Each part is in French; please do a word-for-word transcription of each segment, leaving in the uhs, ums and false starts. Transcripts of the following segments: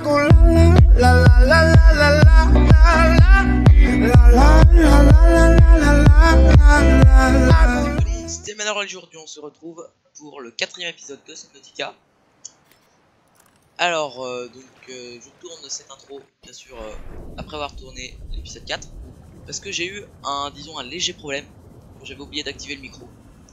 C'était maintenant aujourd'hui, on se retrouve pour le quatrième épisode de Subnautica. Alors, euh, donc, euh, je tourne cette intro, bien sûr, euh, après avoir tourné l'épisode quatre, parce que j'ai eu un, disons, un léger problème. J'avais oublié d'activer le micro.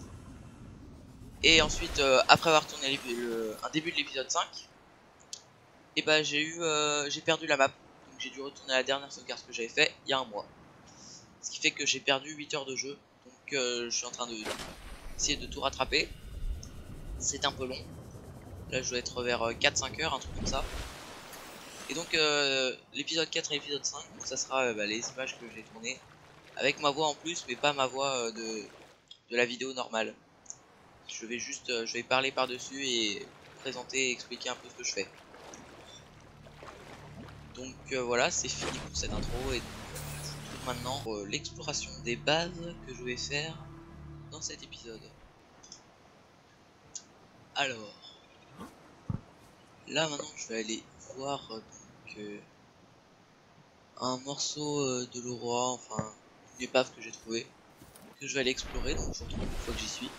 Et ensuite, euh, après avoir tourné le, un début de l'épisode cinq, et bah j'ai eu, euh, j'ai perdu la map. Donc j'ai dû retourner à la dernière sauvegarde que j'avais fait il y a un mois. Ce qui fait que j'ai perdu huit heures de jeu. Donc euh, je suis en train de essayer de tout rattraper. C'est un peu long. Là je dois être vers quatre cinq heures, un truc comme ça. Et donc euh, l'épisode quatre et l'épisode cinq, donc ça sera euh, bah, les images que j'ai tournées avec ma voix en plus, mais pas ma voix euh, de, de la vidéo normale. Je vais juste euh, je vais parler par dessus et présenter et expliquer un peu ce que je fais. Donc euh, voilà, c'est fini pour cette intro et donc, euh, je vous trouve maintenant euh, l'exploration des bases que je vais faire dans cet épisode. Alors là maintenant je vais aller voir euh, donc euh, un morceau euh, de l'aurora, enfin une épave que j'ai trouvé, que je vais aller explorer, donc je vous retrouve une fois que j'y suis.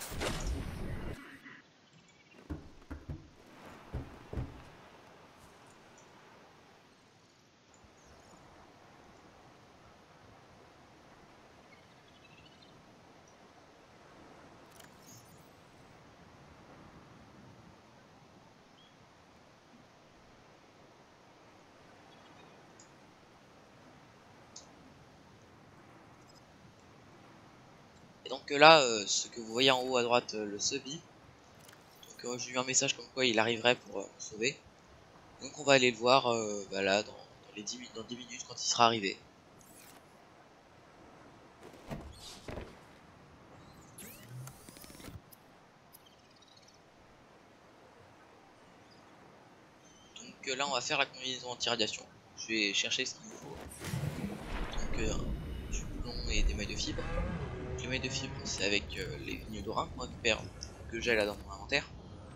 Et donc euh, là, euh, ce que vous voyez en haut à droite, euh, le Sebi, donc euh, j'ai eu un message comme quoi il arriverait pour euh, me sauver. Donc on va aller le voir euh, bah là dans, dans les dix, dans dix minutes quand il sera arrivé. Donc euh, là on va faire la combinaison anti-radiation. Je vais chercher ce qu'il me faut. Donc euh, du plomb et des mailles de fibre. Donc, les mailles de fibre c'est avec euh, les vignes d'Orin qu'on récupère, que j'ai là dans mon inventaire.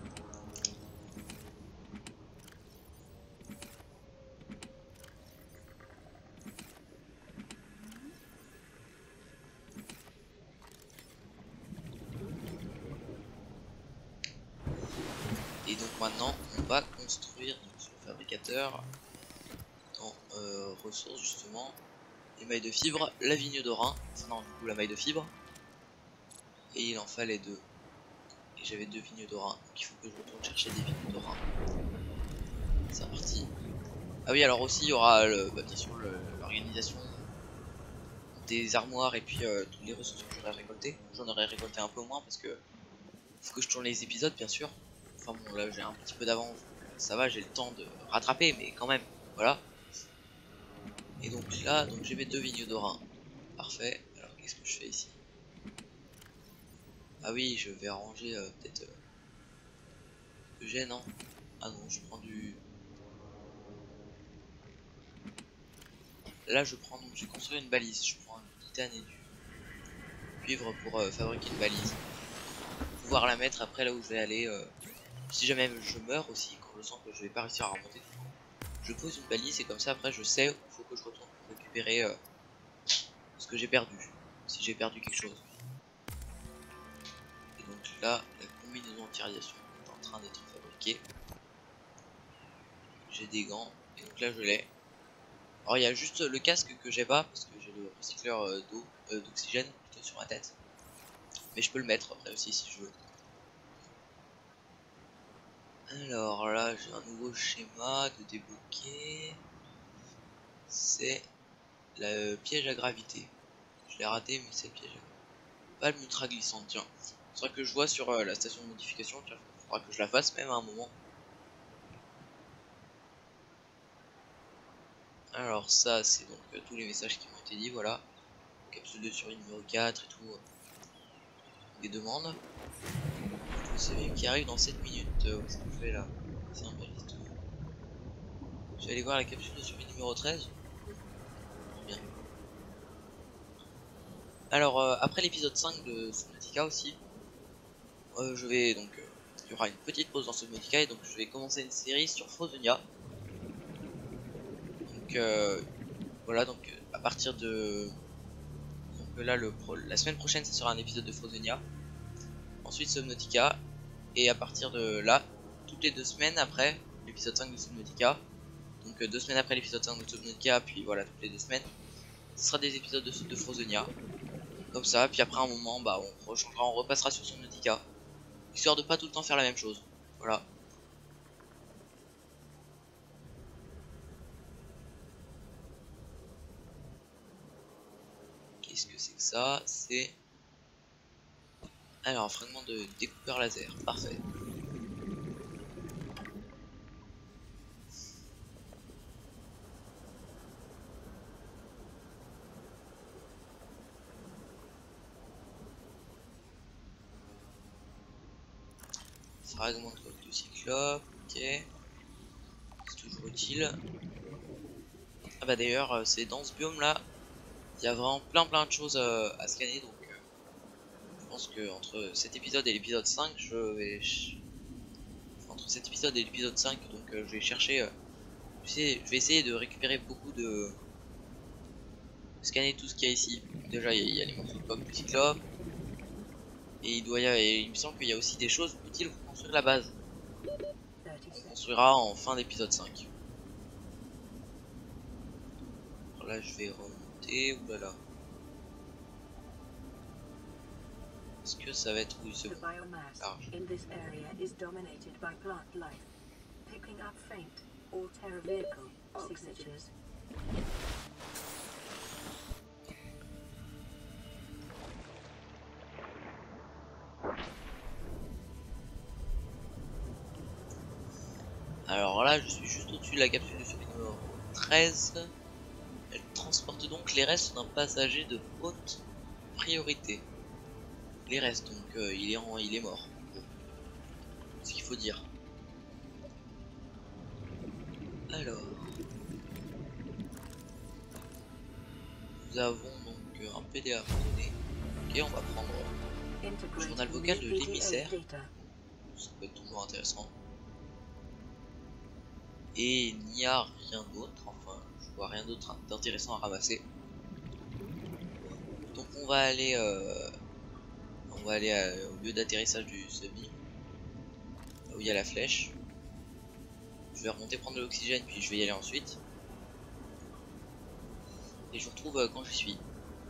Et donc maintenant on va construire donc, sur le fabricateur dans euh, ressources justement les mailles de fibre, la vigne d'Orin, enfin non du coup la maille de fibre, et il en fallait deux. Et j'avais deux vignes d'Orin, donc il faut que je retourne chercher des vignes d'Orin. C'est reparti. Ah oui, alors aussi il y aura le, bah, bien sûr l'organisation des armoires et puis euh, toutes les ressources que j'aurais récoltées. J'en aurais récolté un peu moins parce que faut que je tourne les épisodes bien sûr. Enfin bon là j'ai un petit peu d'avance, ça va, j'ai le temps de rattraper, mais quand même, voilà. Et donc là, donc j'ai mes deux vignes d'Orin. Parfait. Alors qu'est-ce que je fais ici? Ah oui, je vais arranger euh, peut-être euh, que j'ai, non? Ah non, je prends du... Là je prends donc, je vais construire une balise. Je prends du titane et du cuivre pour euh, fabriquer une balise. Pour pouvoir la mettre après là où je vais aller. Euh, si jamais je meurs aussi, quand je sens que je vais pas réussir à remonter, je pose une balise et comme ça après je sais où il faut que je retourne pour récupérer euh, ce que j'ai perdu. Si j'ai perdu quelque chose. Et donc là, la combinaison anti-radiation est en train d'être fabriquée. J'ai des gants, et donc là je l'ai. Alors il y a juste le casque que j'ai pas, parce que j'ai le recycleur euh, d'eau, euh, d'oxygène plutôt sur ma tête. Mais je peux le mettre après aussi si je veux. Alors là j'ai un nouveau schéma de débloquer. C'est le piège à gravité. Je l'ai raté mais c'est le piège à gravité. Pas le ultra glissante, tiens. C'est vrai que je vois sur euh, la station de modification, tiens, il faudra que je la fasse même à un moment. Alors ça c'est donc euh, tous les messages qui m'ont été dit, voilà. Capsule de survie numéro quatre et tout. Euh, des demandes. C'est qui arrive dans sept minutes. Euh, ce que je fais là. C'est un peu vite. Je vais aller voir la capsule de survie numéro treize. Bien. Alors euh, après l'épisode cinq de Subnautica aussi, euh, je vais donc... Euh, il y aura une petite pause dans Subnautica et donc je vais commencer une série sur Frozonia. donc euh, voilà, donc à partir de donc là le pro... la semaine prochaine ça sera un épisode de Frozonia, ensuite Subnautica, et à partir de là toutes les deux semaines après l'épisode cinq de Subnautica, donc euh, deux semaines après l'épisode cinq de Subnautica, puis voilà toutes les deux semaines ce sera des épisodes de, de Frozonia comme ça, puis après un moment bah on rechangera, on repassera sur Subnautica, histoire de pas tout le temps faire la même chose. Voilà. Qu'est-ce que c'est que ça? C'est alors un fragment de découpeur laser, parfait. Fragment de coque de cyclope, ok. C'est toujours utile. Ah bah d'ailleurs, c'est dans ce biome là, il y a vraiment plein plein de choses euh, à scanner, donc euh, je pense que entre cet épisode et l'épisode cinq, je vais... Enfin, entre cet épisode et l'épisode cinq, donc euh, je vais chercher... Euh, tu sais, je vais essayer de récupérer beaucoup de... Scanner tout ce qu'il y a ici. Déjà, il y, y a les morceaux de coque de cyclope. Et il doit y avoir, et il me semble qu'il y a aussi des choses utiles pour construire la base. On construira en fin d'épisode cinq. Alors là je vais remonter, oulala. Est-ce que ça va être oui, c'est bon. Large. Alors là je suis juste au-dessus de la capsule de survie numéro treize. Elle transporte donc les restes d'un passager de haute priorité. Les restes, donc euh, il, est en, il est mort. Bon. C'est ce qu'il faut dire. Alors, nous avons donc un P D A à donner. Ok, on va prendre le journal vocal de l'émissaire. Ça peut être toujours intéressant. Et il n'y a rien d'autre, enfin, je vois rien d'autre d'intéressant à ramasser. Donc on va aller, euh, on va aller à, au lieu d'atterrissage du subbi, là où il y a la flèche. Je vais remonter prendre de l'oxygène, puis je vais y aller ensuite. Et je vous retrouve euh, quand je suis.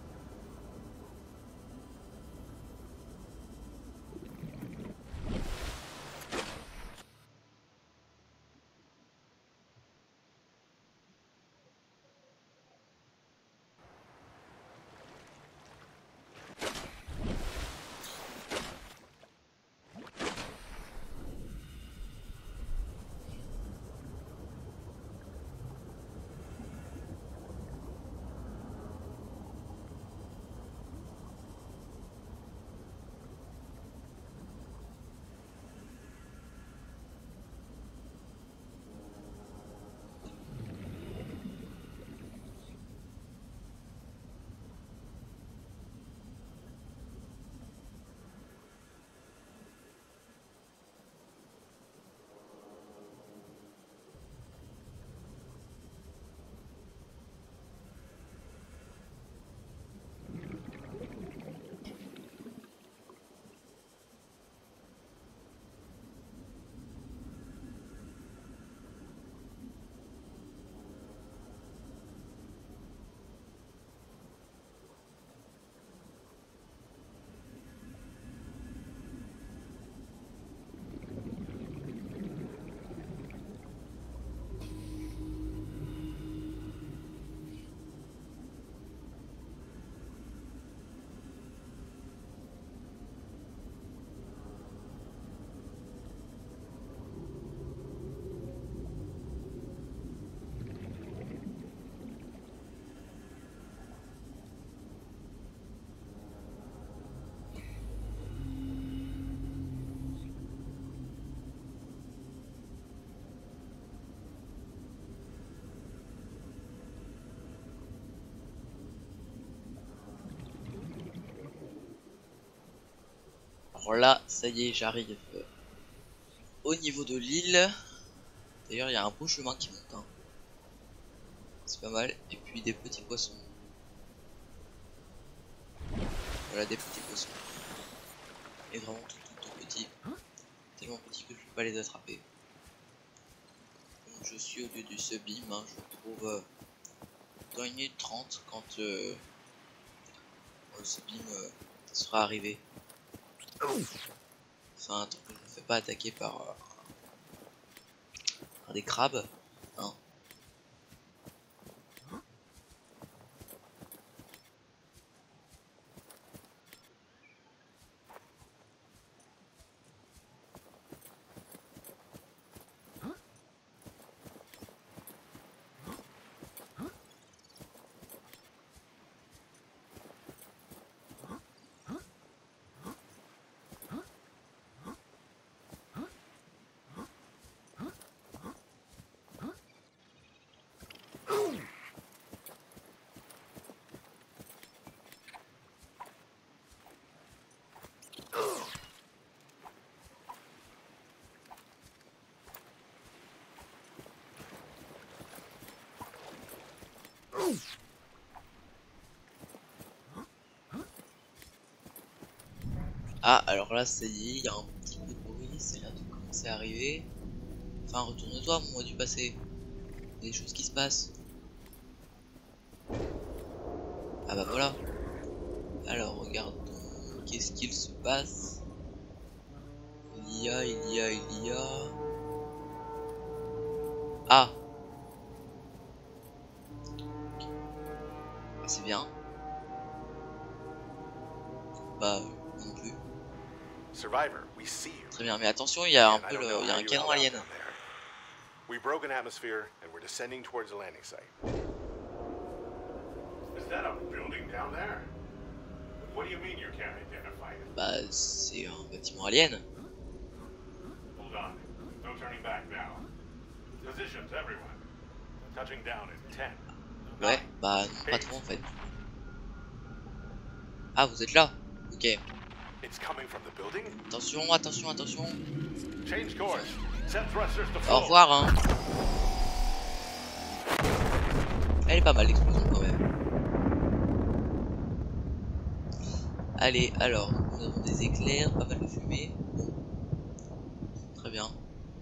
Alors là, ça y est, j'arrive au niveau de l'île. D'ailleurs, il y a un beau chemin qui monte. Hein. C'est pas mal. Et puis des petits poissons. Voilà, des petits poissons. Et vraiment tout, tout, tout petit. Tellement petit que je peux pas les attraper. Donc je suis au lieu de ce bim, hein, je me trouve euh, dans une minute trente quand euh, euh, ce bim euh, sera arrivé. Enfin, tant que je ne me fais pas attaquer par, euh, par des crabes. Hein. Ah, alors là, ça y est, il y a un petit peu de bruit, c'est là de commencer à arriver. Enfin, retourne-toi, mon moi du passé. Il y a des choses qui se passent. Ah bah voilà. Alors, regardons. Qu'est-ce qu'il se passe? Il y a, il y a, il y a... Ah, ah c'est bien. Bah, non plus. Survivor, we see you. Très bien, mais attention, il y a un peu le... il y a un canon alien. We broke an atmosphere and we're descending towards the landing site. Is that a building down there? What do you mean you can't identify it? Bah, c'est un bâtiment alien. Hold on. No turning back now. Positions, everyone. Touching down in ten. Ouais, bah non, pas trop en fait. Ah, vous êtes là? Ok. It's coming from the building. Attention, attention, attention. Change course. Set thrusters to Au full. revoir, hein. Elle est pas mal l'explosion quand même. Allez, alors, nous avons des éclairs, pas mal de fumée. Bon. Très bien.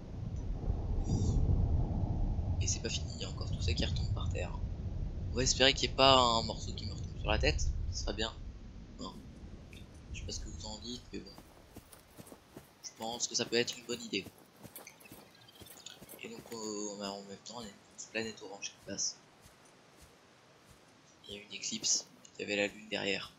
Et c'est pas fini, il y a encore tout ça qui retombe par terre. On va espérer qu'il n'y ait pas un morceau qui me retombe sur la tête, ce serait bien. Non. Je sais pas ce que vous en dites, mais bon. Je pense que ça peut être une bonne idée. Et donc, euh, en même temps, il y a une petite planète orange qui passe. Il y a une éclipse, il y avait la lune derrière.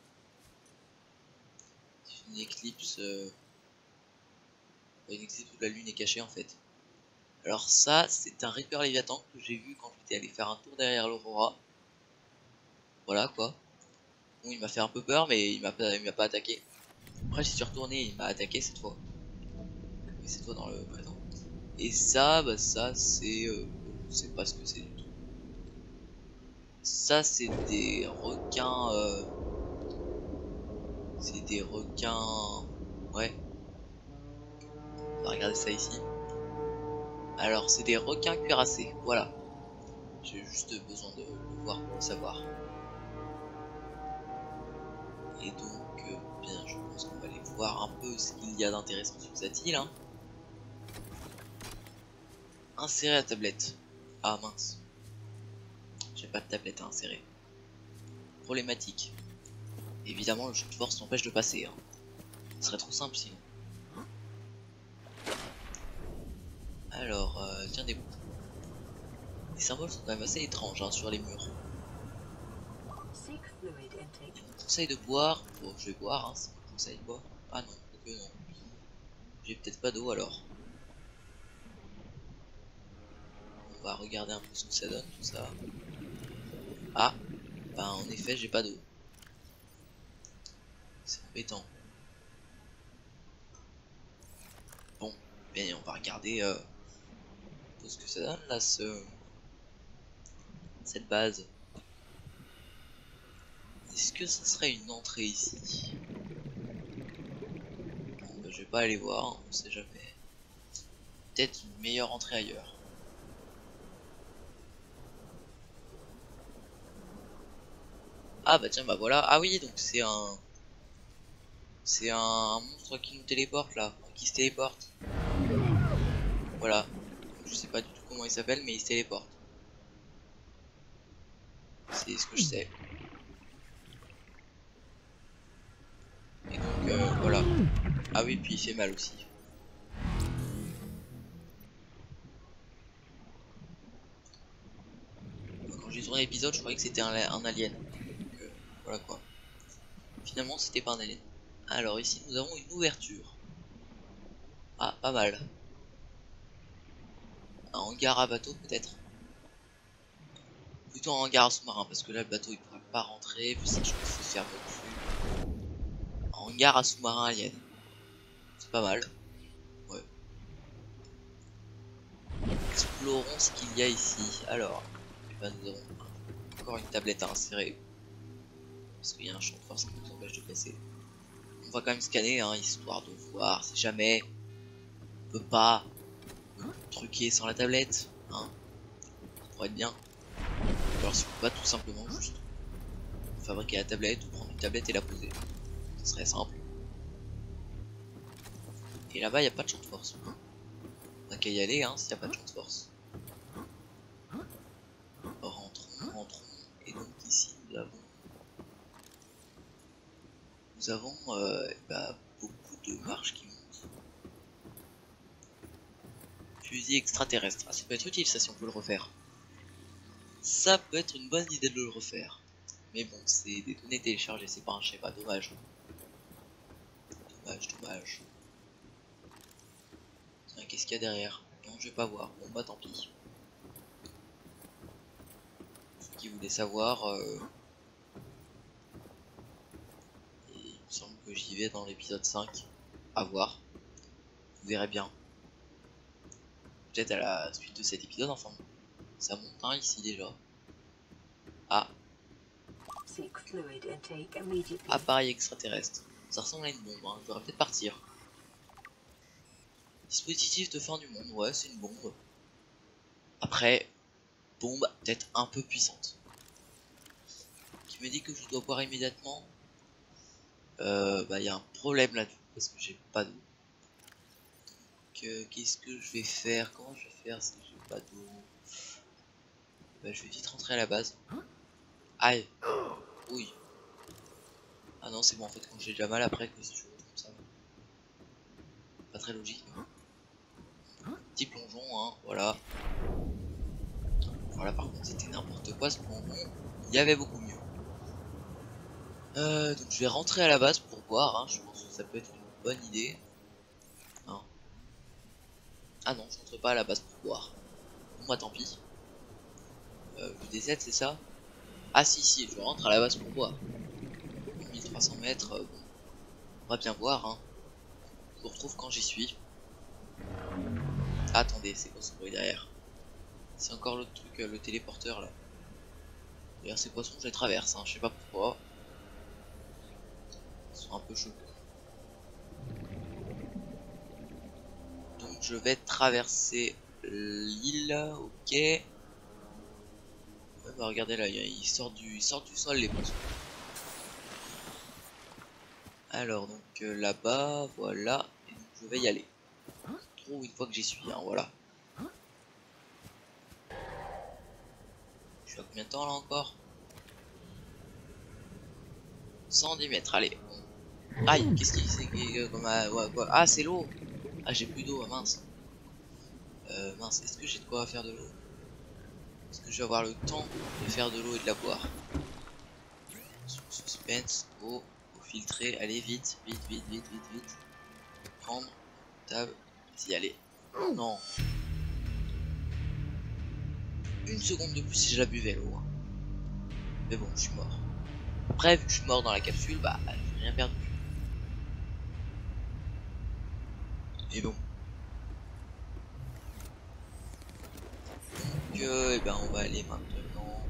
C'est une éclipse... Euh... Une éclipse où la lune est cachée en fait. Alors ça, c'est un Reaper Léviathan que j'ai vu quand j'étais allé faire un tour derrière l'Aurora. Voilà quoi. Bon, il m'a fait un peu peur, mais il m'a pas, il m'a pas attaqué. Après, j'y suis retourné, il m'a attaqué cette fois. Mais cette fois dans le présent. Et ça, bah ça, c'est... Euh, je sais pas ce que c'est du tout. Ça, c'est des requins... Euh, c'est des requins... Ouais. On va regarder ça ici. Alors, c'est des requins cuirassés, voilà. J'ai juste besoin de le voir pour le savoir. Et donc, euh, bien, je pense qu'on va aller voir un peu ce qu'il y a d'intéressant sur cette île. Hein. Insérer la tablette. Ah mince. J'ai pas de tablette à insérer. Problématique. Évidemment, le jeu de force t'empêche de passer. Hein. Ce serait trop simple sinon. Alors, euh, tiens des bouts. Les symboles sont quand même assez étranges hein, sur les murs. On conseille de boire. Bon, je vais boire, hein, c'est un conseil de boire. Ah non, que non. J'ai peut-être pas d'eau alors. On va regarder un peu ce que ça donne tout ça. Ah, bah en effet, j'ai pas d'eau. C'est embêtant. Bon, bien, on va regarder euh, un peu ce que ça donne là, ce... cette base. Est-ce que ça serait une entrée ici? Bon, bah, je vais pas aller voir, on sait jamais. Peut-être une meilleure entrée ailleurs. Ah bah tiens, bah voilà. Ah oui, donc c'est un... C'est un monstre qui nous téléporte là, qui se téléporte. Voilà. Donc, je sais pas du tout comment il s'appelle, mais il se téléporte. C'est ce que je sais. Et donc euh, voilà. Ah oui, puis il fait mal aussi. Quand j'ai tourné l'épisode, je croyais que c'était un, un alien. Donc euh, voilà quoi. Finalement, c'était pas un alien. Alors ici, nous avons une ouverture. Ah, pas mal. Un hangar à bateau peut-être. Plutôt un hangar à sous-marin parce que là le bateau il pourra pas rentrer vu ça je pense que c'est fermé au dessus. Un hangar à sous-marin alien. C'est pas mal. Ouais. Explorons ce qu'il y a ici. Alors, eh ben, nous avons encore une tablette à insérer. Parce qu'il y a un champ de force qui nous empêche de passer. On va quand même scanner hein, histoire de voir si jamais on peut pas truquer sans la tablette. Hein. Ça pourrait être bien. Ou alors si on peut pas tout simplement juste fabriquer la tablette ou prendre une tablette et la poser. Ce serait simple. Et là-bas, il n'y a pas de champ de force. On n'a qu'à y aller, hein, s'il n'y a pas de champ de force. Rentrons, rentrons. Et donc ici, nous avons... Nous avons euh, bah, beaucoup de marches qui montent. Fusil extraterrestre. Ah, ça peut être utile, ça, si on peut le refaire. Ça peut être une bonne idée de le refaire. Mais bon, c'est des données téléchargées, c'est pas un schéma, dommage. Dommage, dommage. Qu'est-ce qu'il y a derrière? Non, je vais pas voir. Bon bah tant pis. Ceux qui voulaient savoir, euh... et il me semble que j'y vais dans l'épisode cinq. À voir. Vous verrez bien. Peut-être à la suite de cet épisode, enfin. Ça monte hein, ici déjà. Ah. Appareil extraterrestre. Ça ressemble à une bombe, hein. Je devrais peut-être partir. Dispositif de fin du monde, ouais, c'est une bombe. Après, bombe peut-être un peu puissante. Qui me dit que je dois boire immédiatement. Euh, bah, il y a un problème là-dessus parce que j'ai pas d'eau. Donc, euh, qu'est-ce que je vais faire? Comment je vais faire si j'ai pas d'eau? Bah, je vais vite rentrer à la base. Aïe! Oui. Ah non, c'est bon en fait, quand j'ai déjà mal après que si je retombe ça. Pas très logique. Mais... Petit plongeon, hein, voilà. Voilà, par contre, c'était n'importe quoi ce plongeon. Il y avait beaucoup mieux. Euh, donc je vais rentrer à la base pour voir, hein. Je pense que ça peut être une bonne idée. Hein. Ah non, je rentre pas à la base pour boire. Bon bah tant pis. Euh, je décède, c'est ça? Ah si si, je rentre à la base pour boire. mille trois cents mètres, euh, bon. On va bien voir, hein. Je vous retrouve quand j'y suis. Ah, attendez, c'est quoi ce bruit derrière? C'est encore l'autre truc, euh, le téléporteur là. D'ailleurs ces poissons je les traverse, hein. Je sais pas pourquoi. Ils sont un peu chelous. Donc je vais traverser l'île, ok. Ouais, bah regardez là, il sort du, il sort du sol les poissons. Alors donc euh, là-bas, voilà, et donc je vais y aller. Je trouve une fois que j'y suis, hein, voilà. Je suis à combien de temps là encore? cent dix mètres, allez. Aïe, qu'est-ce qui c'est que comme euh, ouais, quoi? Ah c'est l'eau. Ah j'ai plus d'eau, mince. Euh, mince, est-ce que j'ai de quoi faire de l'eau? Est-ce que je vais avoir le temps de faire de l'eau et de la boire? Suspense, eau, eau filtrée, allez vite, vite, vite, vite, vite, vite. Prendre, table, y aller. Non. Une seconde de plus si je la buvais l'eau. Hein. Mais bon, je suis mort. Après, vu que je suis mort dans la capsule, bah, j'ai rien perdu. Et bon. Donc, euh, eh ben, on va aller maintenant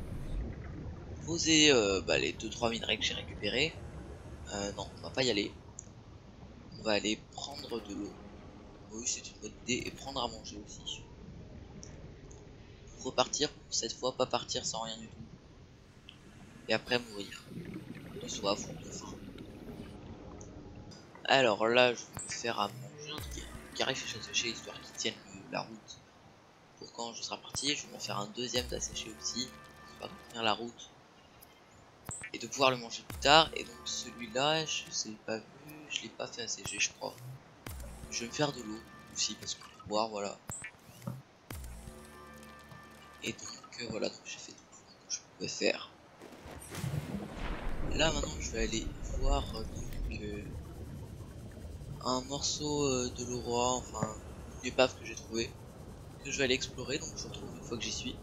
poser euh, bah, les deux trois minerais que j'ai récupérés. Euh, non, on va pas y aller. On va aller prendre de l'eau. Oui, c'est une bonne idée. Et prendre à manger aussi. Pour repartir, pour cette fois, pas partir sans rien du tout. et après mourir de soif ou de faim. Alors là, je vais me faire à manger un truc carré fish asséché histoire qu'il tienne le, la route pour quand je serai parti. Je vais m'en faire un deuxième d'asséché aussi histoire de tenir la route et de pouvoir le manger plus tard. Et donc celui-là, je sais pas vu, je l'ai pas fait assécher, je crois. Je vais me faire de l'eau aussi parce que pour boire, voilà. Et donc euh, voilà, donc j'ai fait tout ce que je pouvais faire. Là maintenant, je vais aller voir euh, donc euh, un morceau euh, de l'aurora, enfin une épave que j'ai trouvé, que je vais aller explorer. Donc je vous retrouve une fois que j'y suis.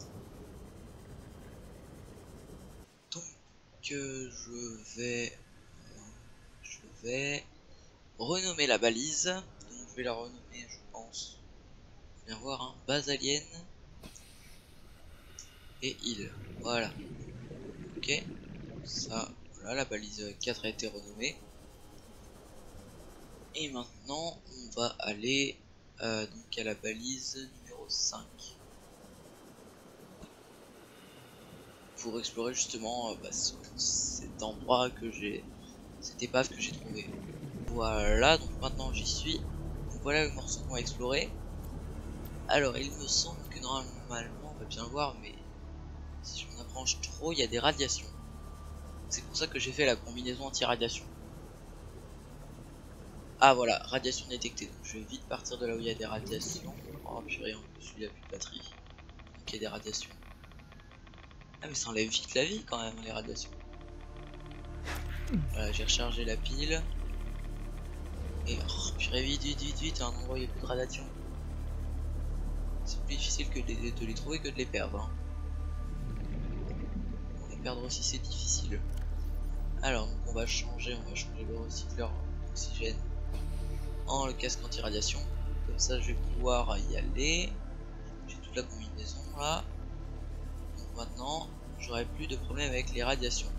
Donc euh, je vais, euh, je vais renommer la balise. Donc je vais la renommer, je pense. Viens voir, hein, base alien et île. Voilà. Ok. Ça, voilà, la balise quatre a été renommée. Et maintenant, on va aller euh, donc à la balise numéro cinq. Pour explorer justement euh, bah, ce, cet endroit que j'ai, cette épave que j'ai trouvé. Voilà, donc maintenant j'y suis. Donc voilà le morceau qu'on va explorer. Alors il me semble que normalement on va bien le voir, mais si je m'en approche trop, il y a des radiations. C'est pour ça que j'ai fait la combinaison anti-radiation. Ah voilà, radiation détectée. Donc je vais vite partir de là où il y a des radiations. Oh purée, en plus il n'y a plus de batterie. Donc il y a des radiations. Ah mais ça enlève vite la vie quand même les radiations. Voilà, j'ai rechargé la pile. Et oh purée, vite, vite, vite, vite, à un endroit où il n'y a plus de radiation. C'est plus difficile que de les, de les trouver que de les perdre. Hein. Les perdre aussi c'est difficile. Alors donc on va changer, on va changer le recycleur d'oxygène en le casque anti-radiation. Comme ça je vais pouvoir y aller. J'ai toute la combinaison là. Donc maintenant j'aurai plus de problème avec les radiations.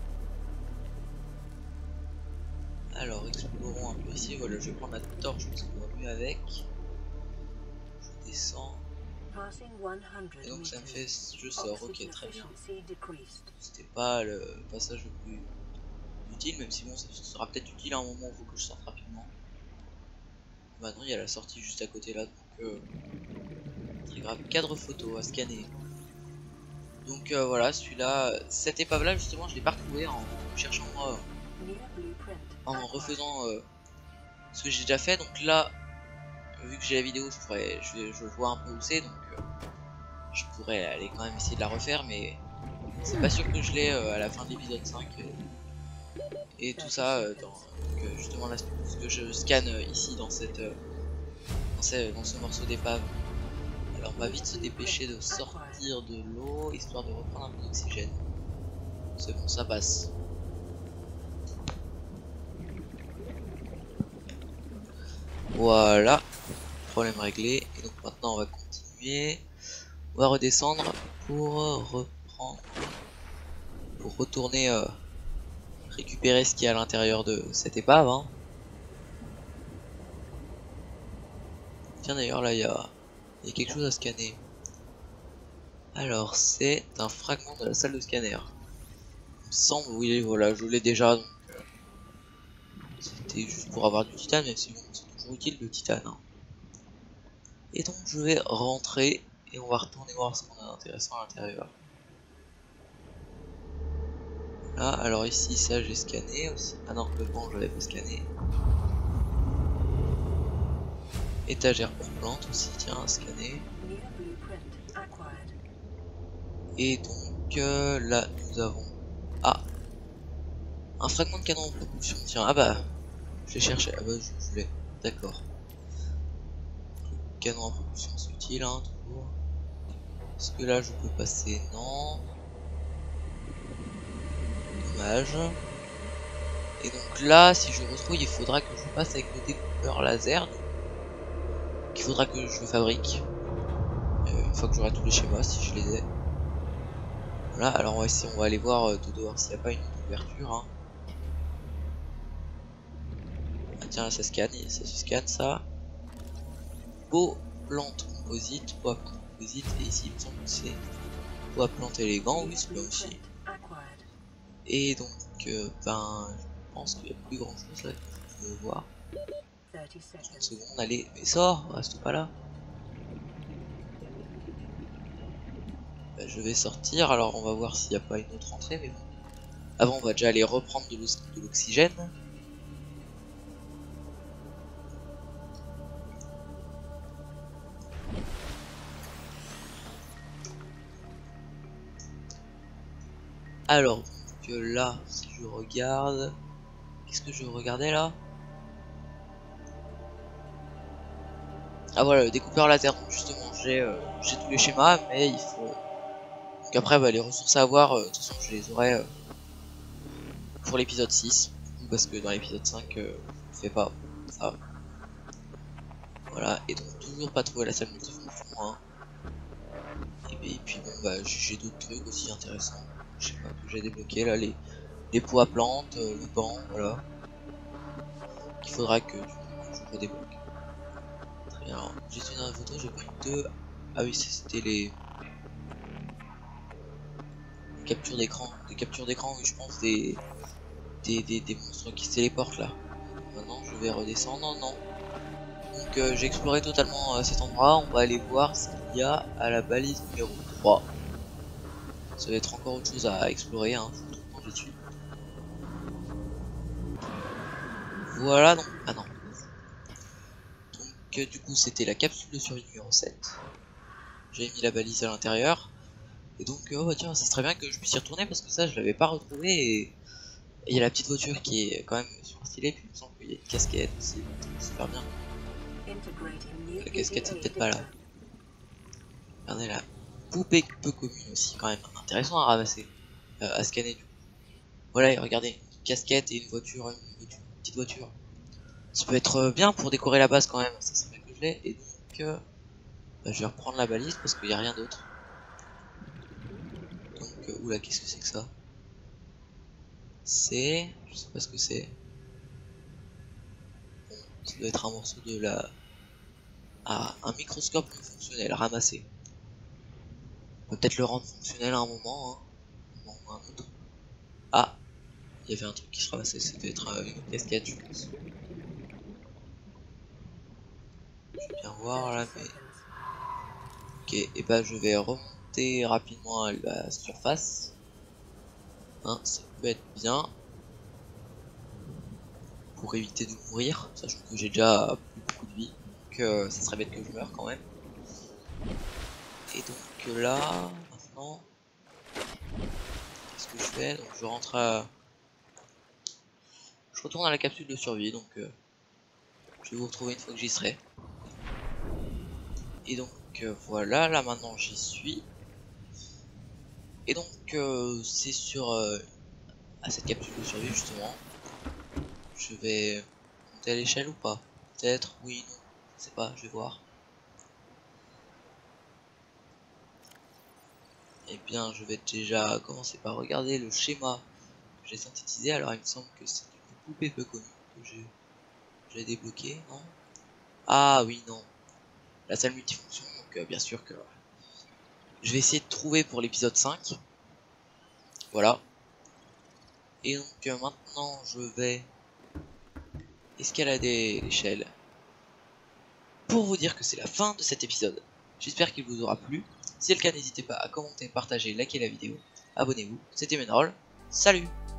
Alors explorons un peu ici. Voilà, je vais prendre la torche parce qu'on va mieux avec. Je descends. Et donc ça me fait, je sors, ok très bien. C'était pas le passage le plus utile, même si bon ça sera peut-être utile à un moment où il faut que je sorte rapidement. Maintenant il y a la sortie juste à côté là, donc euh, très grave. Cadre photo à scanner. Donc euh, voilà, celui-là, cette épave là justement je l'ai pas retrouvé en cherchant moi, euh, en refaisant euh, ce que j'ai déjà fait. Donc là, vu que j'ai la vidéo, je pourrais, je, je vois un peu où c'est, donc euh, je pourrais aller quand même essayer de la refaire, mais c'est pas sûr que je l'ai euh, à la fin de l'épisode cinq. Et, et tout ça, euh, dans, donc, euh, justement là, ce que je scanne euh, ici dans, cette, euh, dans, ce, dans ce morceau d'épave. Alors on va vite se dépêcher de sortir de l'eau, histoire de reprendre un peu d'oxygène. C'est bon, ça passe. Voilà, problème réglé. Et donc maintenant on va continuer. On va redescendre pour reprendre, pour retourner euh, récupérer ce qu'il y a à l'intérieur de cette épave. Hein. Tiens d'ailleurs là il y a, y a quelque chose à scanner. Alors c'est un fragment de la salle de scanner. Il me semble, oui voilà, je l'ai déjà. Donc euh, c'était juste pour avoir du titane, mais c'est bon, c'est toujours utile le titane. Hein. Et donc je vais rentrer et on va retourner voir ce qu'on a d'intéressant à l'intérieur. Là, alors ici ça j'ai scanné aussi. Ah non, le banc je l'avais pas scanné. Étagère pour plantes aussi, tiens, scanner. Et donc euh, là nous avons ah un fragment de canon en propulsion. Tiens, ah bah je l'ai cherché, ah bah je, je l'ai, d'accord. Canon en propulsion c'est utile hein, toujours. Est-ce que là je peux passer? Non. Dommage. Et donc là si je retrouve il faudra que je passe avec le découpeur laser. Il faudra que je le fabrique. Euh, une fois que j'aurai tous les schémas si je les ai. Voilà, alors on va essayer, on va aller voir euh, de dehors s'il n'y a pas une autre ouverture. Hein. Ah tiens là ça scanne, ça se scanne ça. Beau plante composite, bois composite, et ici il me semble que c'est bois plante élégant, oui c'est bien aussi. Et donc, euh, ben, je pense qu'il n'y a plus grand chose là que je veux voir. trente secondes, allez, mais sors, reste pas là. Ben, je vais sortir, alors on va voir s'il n'y a pas une autre entrée, mais bon. Avant, on va déjà aller reprendre de l'oxygène. Alors, donc là, si je regarde... Qu'est-ce que je regardais là? Ah voilà, le découpeur laser. Donc justement, j'ai euh, j'ai tous les schémas, mais il faut... Donc après, bah, les ressources à avoir, euh, de toute façon, je les aurai euh, pour l'épisode six. Parce que dans l'épisode cinq, euh, je ne fais pas ça. Voilà, et donc toujours pas trouvé la salle multifonction. Hein. Et, et puis bon, bah, j'ai d'autres trucs aussi intéressants. Je sais pas, que j'ai débloqué là, les, les pots à plantes, euh, le banc, voilà. Il faudra que, que je redébloque. Très bien, alors j'ai fait dans la photo, j'ai pris deux. Ah oui, c'était les captures d'écran. Des captures d'écran, oui, je pense, des... Des, des, des monstres qui se téléportent là. Maintenant, je vais redescendre. Non, non. Donc, euh, j'ai exploré totalement euh, cet endroit. On va aller voir ce qu'il y a à la balise numéro trois. Ça va être encore autre chose à explorer, hein, faut tout manger dessus. Voilà, donc, ah non. Donc, euh, du coup, c'était la capsule de survie numéro sept. J'ai mis la balise à l'intérieur. Et donc, oh bah tiens, ça serait bien que je puisse y retourner parce que ça, je l'avais pas retrouvé. Et il y a la petite voiture qui est quand même super stylée. Puis il me semble qu'il y a une casquette aussi, super bien. La casquette, c'est peut-être pas là. Regardez la poupée peu commune aussi, quand même intéressant à ramasser, euh, à scanner du coup. Voilà, et regardez, une casquette et une voiture, une, voiture, une petite voiture. Ça peut être bien pour décorer la base quand même, ça serait bien que je l'ai. Et donc, euh, bah, je vais reprendre la balise parce qu'il n'y a rien d'autre. Donc, euh, oula, qu'est-ce que c'est que ça? C'est... Je sais pas ce que c'est. Bon, ça doit être un morceau de la... Ah, un microscope non fonctionnel, ramassé. On peut peut-être le rendre fonctionnel à un moment, hein. Bon, un autre. Ah, il y avait un truc qui se ramassait, ça devait être euh, une casquette, je pense. Je vais bien voir là, mais... Ok, et bah je vais remonter rapidement à la surface. Hein, ça peut être bien. Pour éviter de mourir, sachant que j'ai déjà plus beaucoup de vie. Donc euh, ça serait bête que je meure quand même. Et donc là, maintenant... Qu'est-ce que je fais? Donc je rentre à... Je retourne à la capsule de survie, donc... Euh, je vais vous retrouver une fois que j'y serai. Et donc euh, voilà, là maintenant j'y suis. Et donc euh, c'est sur euh, à cette capsule de survie justement. Je vais monter à l'échelle ou pas? Peut-être, oui, non, je sais pas, je vais voir. Et bien je vais déjà commencer par regarder le schéma que j'ai synthétisé. Alors il me semble que c'est une poupée peu connue que j'ai débloqué, non? Ah oui, non. La salle multifonction, donc euh, bien sûr que je vais essayer de trouver pour l'épisode cinq. Voilà. Et donc euh, maintenant je vais escalader l'échelle pour vous dire que c'est la fin de cet épisode. J'espère qu'il vous aura plu. Si c'est le cas, n'hésitez pas à commenter, partager, liker la vidéo. Abonnez-vous. C'était Menroll. Salut!